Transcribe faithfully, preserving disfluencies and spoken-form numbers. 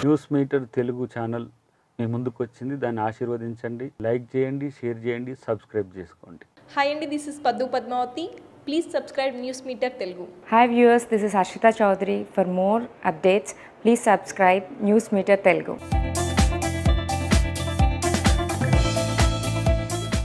News meter Telugu channel మీ ముందుకు వచ్చింది, దాన్ని ఆశీర్వదించండి, లైక్ చేయండి, షేర్ చేయండి, సబ్స్క్రైబ్ చేసుకోండి. హాయ్ అండి, this is Paddu Padmavathi. Please subscribe news meter Telugu. Hi viewers, this is Ashita Chaudhary. For more updates, please subscribe News Meter Telugu.